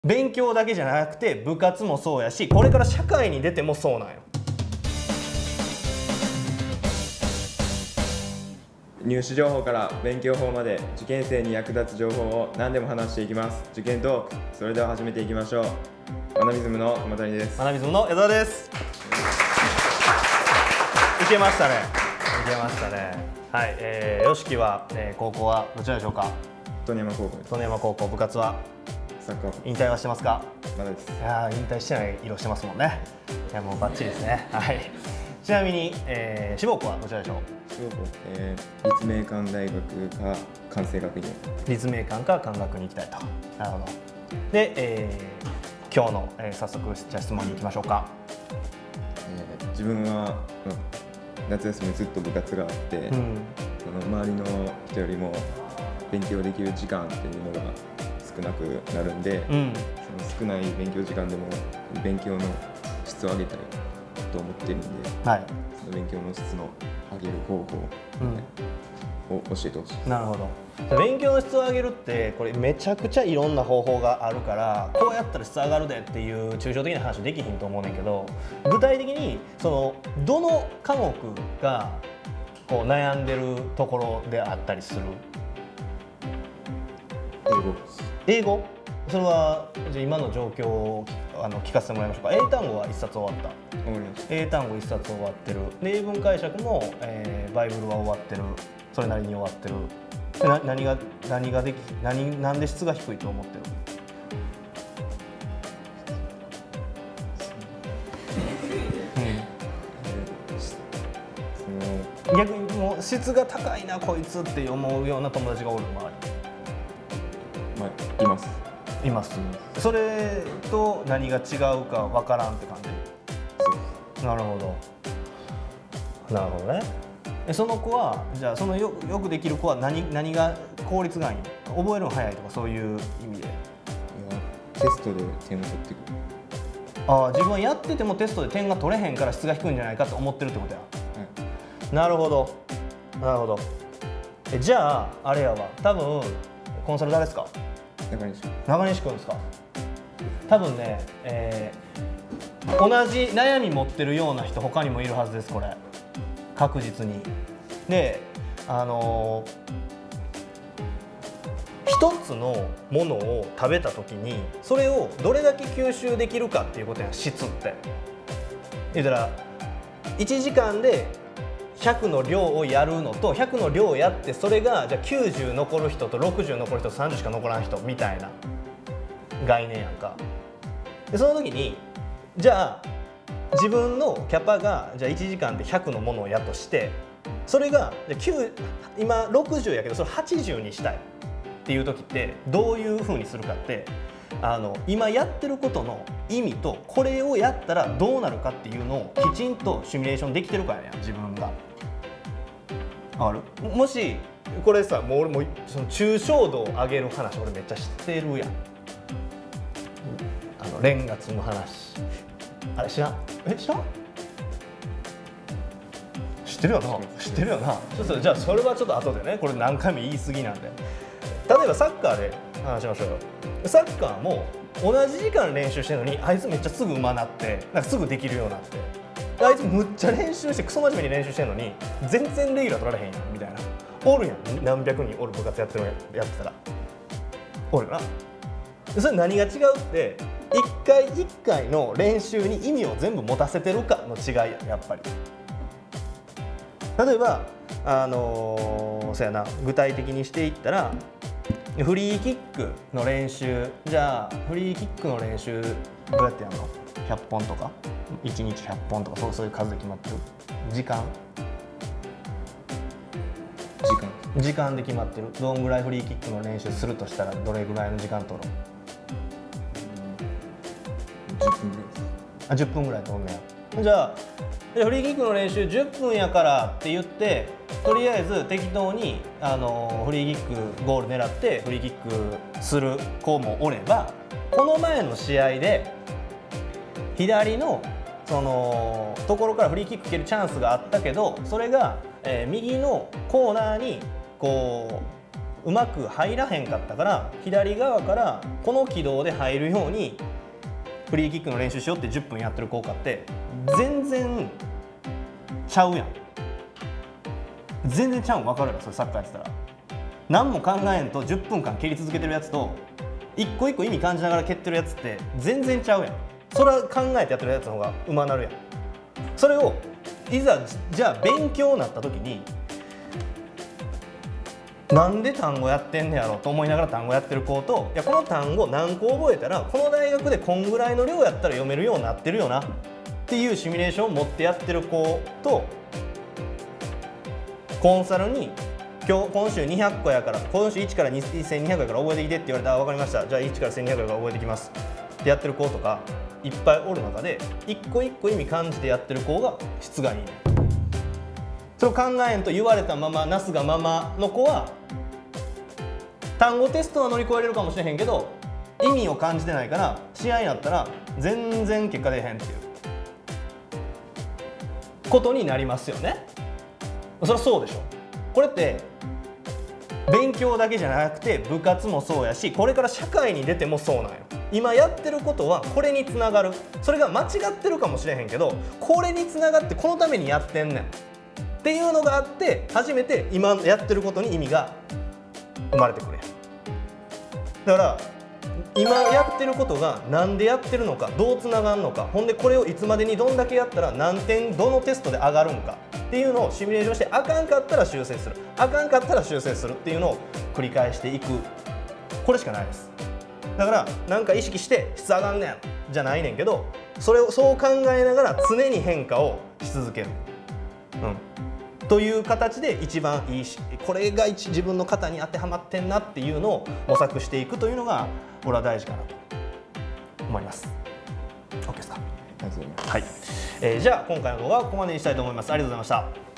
勉強だけじゃなくて部活もそうやし、これから社会に出てもそうなんよ。 入試情報から勉強法まで受験生に役立つ情報を何でも話していきます。受験トーク、それでは始めていきましょう。マナビズムの熊谷です。 マナビズムの矢沢です。いけましたね。いけましたね。はい、YOSHIKIは、高校はどちらでしょうか。 利根山高校です。 利根山高校、部活はサッカー部。 引退はしてますか。 まだです。 いやー、引退してない色してますもんね。いや、もうバッチリですね。はい。ちなみに、志望校はどちらでしょう。 志望校、立命館大学か関西学院。 立命館か関学に行きたいと。なるほど。で、今日の、早速じゃあ質問に行きましょうか。 自分は夏休みずっと部活があって、その周りの人よりも勉強できる時間っていうのが少なくなるんで、その少ない勉強時間でも勉強の質を上げたいと思ってるんで、 はい、 その勉強の質の上げる方法を教えてほしい。 なるほど。勉強の質を上げるってこれめちゃくちゃいろんな方法があるから、こうやったら質上がるでっていう抽象的な話できひんと思うねんけど、具体的にそのどの科目がこう悩んでるところであったりする。英語。それはじゃあ今の状況を聞かせてもらいましょうか。英単語は1冊終わった。英単語1冊終わってる。で、英文解釈も、バイブルは終わってる。それなりに終わってる。なんで質が低いと思ってる。逆にもう質が高いなこいつって思うような友達がおる周り。 います。 います。それと何が違うかわからんって感じ。なるほど。なるほどね。その子はじゃあそのよくできる子は何が効率がいい？覚えるの早いとかそういう意味で。 テストで点を取ってくる。 自分はやっててもテストで点が取れへんから質が低いんじゃないかと思ってるってことや。 はい、 なるほど。なるほど。じゃああれやわ。多分コンサル誰ですか？中西君ですか。多分ね、同じ悩み持ってるような人他にもいるはずです。これ確実に。で、一つのものを食べた時にそれをどれだけ吸収できるかっていうことや、質って。言うたら1時間で100の量をやるのと100の量をやってそれがじゃあ90残る人と60残る人と30しか残らん人みたいな概念やんか。でその時にじゃあ自分のキャパがじゃあ1時間で100のものをやとして、それがじゃあ今60やけどそれ80にしたいっていう時ってどういうふうにするかって、今やってることの意味とこれをやったらどうなるかっていうのをきちんとシミュレーションできてるからやん自分が。もしこれさ、もう俺もその抽象度を上げる話俺めっちゃ知ってるやん。レンガ積む話あれ知らん？知らん？知ってるよな。知ってるよな。じゃあそれはちょっと後でね、これ何回も言い過ぎなんで。例えばサッカーで話しましょうよ。サッカーも同じ時間練習してるのにあいつめっちゃすぐ上手なって、なんかすぐできるようになって、あいつむっちゃ練習してクソ真面目に練習してるのに全然レギュラー取られへんやんみたいな。おるやん、何百人おる部活やってたらおるよな。それ何が違うって一回一回の練習に意味を全部持たせてるかの違いややっぱり。例えばそうやな、具体的にしていったらフリーキックの練習、じゃあフリーキックの練習どうやってやるの？100本とか1日100本とかそういう数で決まってる？時間で決まってる。どんぐらいフリーキックの練習するとしたらどれぐらいの時間取ろう？10分ぐらいです。10分ぐらい取んねや。じゃあフリーキックの練習10分やからって言ってとりあえず適当にフリーキックゴール狙ってフリーキックする子もおれば、この前の試合で左のそのところからフリーキック蹴るチャンスがあったけど、それが右のコーナーにこううまく入らへんかったから左側からこの軌道で入るようにフリーキックの練習しようって10分やってる効果って全然ちゃうやん。全然ちゃうん分かるやろそれサッカーやってたら。何も考えんと10分間蹴り続けてるやつと一個一個意味感じながら蹴ってるやつって全然ちゃうやん。それは考えてやってるやつの方がうまなるやん。それをいざじゃあ勉強になった時になんで単語やってんねやろと思いながら単語やってる子と、いやこの単語何個覚えたらこの大学でこんぐらいの量やったら読めるようになってるよなっていうシミュレーションを持ってやってる子と、コンサルに今週200個やから今週1から1200個やから覚えてきてって言われたら分かりました、じゃあ1から1200個やから覚えてきますってやってる子とかいっぱいおる中で一個一個意味感じてやってる子が質がいいね。それを考えんと言われたままなすがままの子は単語テストは乗り越えれるかもしれへんけど意味を感じてないから試合になったら全然結果出へんっていうことになりますよね。そりゃそうでしょ。これって勉強だけじゃなくて部活もそうやしこれから社会に出てもそうなんよ。今やってることはこれにつながる。それが間違ってるかもしれへんけどこれにつながってこのためにやってんねんっていうのがあって初めて今やってることに意味が生まれてくる。だから今やってることが何でやってるのかどうつながるのか、ほんでこれをいつまでにどんだけやったら何点どのテストで上がるんかっていうのをシミュレーションしてあかんかったら修正するあかんかったら修正するっていうのを繰り返していく、これしかないです。だからなんか意識して質上がんねんじゃないねんけどそれをそう考えながら常に変化をし続ける、という形で一番いいしこれが自分の型に当てはまってんなっていうのを模索していくというのが俺は大事かなと思います。 OK ですか。 ありがとうございます。 はい、じゃあ今回の動画はここまでにしたいと思います。ありがとうございました。